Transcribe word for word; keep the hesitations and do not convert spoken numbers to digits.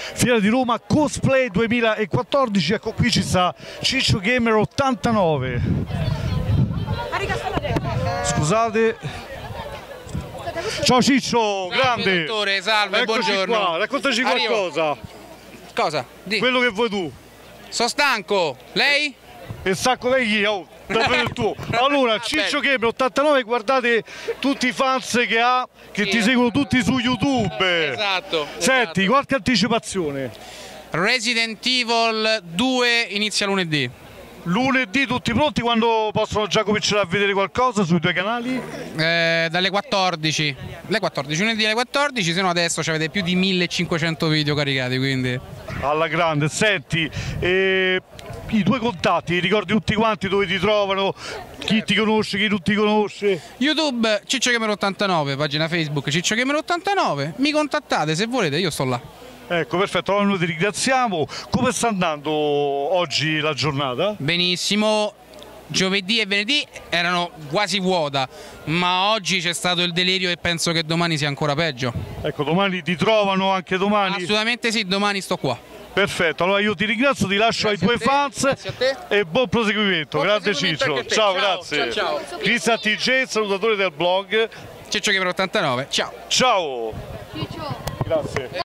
Fiera di Roma Cosplay duemilaquattordici. Ecco, qui ci sta Ciccio Gamer ottantanove. Scusate. Ciao Ciccio, Salve, grande. dottore, salve, Eccoci buongiorno. qua, raccontaci Arrivo. qualcosa. Cosa? Di. Quello che vuoi tu. Sono stanco. Lei? E sacco lei chi? Oh, davvero il tuo. Allora, Ah, Ciccio Gamer ottantanove, guardate tutti i fans che ha, che Sì, ti eh. seguono tutti su YouTube. Esatto. Senti, esatto. qualche anticipazione? Resident Evil due inizia lunedì. Lunedì tutti pronti, quando possono già cominciare a vedere qualcosa sui tuoi canali? Eh, dalle quattordici. Le quattordici, lunedì alle quattordici, se no adesso avete più di millecinquecento video caricati, quindi. Alla grande. Senti, eh, i tuoi contatti, li ricordi tutti quanti dove ti trovano, chi ti conosce, chi non ti conosce? YouTube Ciccio Gamer ottantanove, pagina Facebook Ciccio Gamer ottantanove. Mi contattate se volete, io sto là. Ecco, perfetto, allora noi ti ringraziamo. Come sta andando oggi la giornata? Benissimo. Giovedì e venerdì erano quasi vuota, ma oggi c'è stato il delirio e penso che domani sia ancora peggio. Ecco, domani ti trovano anche domani? Assolutamente sì, domani sto qua. Perfetto, allora io ti ringrazio, ti lascio Grazie ai tuoi a te, fans grazie a te. e buon proseguimento. Buon Grande proseguimento Ciccio, anche a te. ciao, Ciao, grazie. ciao, ciao. Cristian T J, salutatore del blog. Ciccio Gamer ottantanove, ciao. Ciao. Ciccio. Grazie.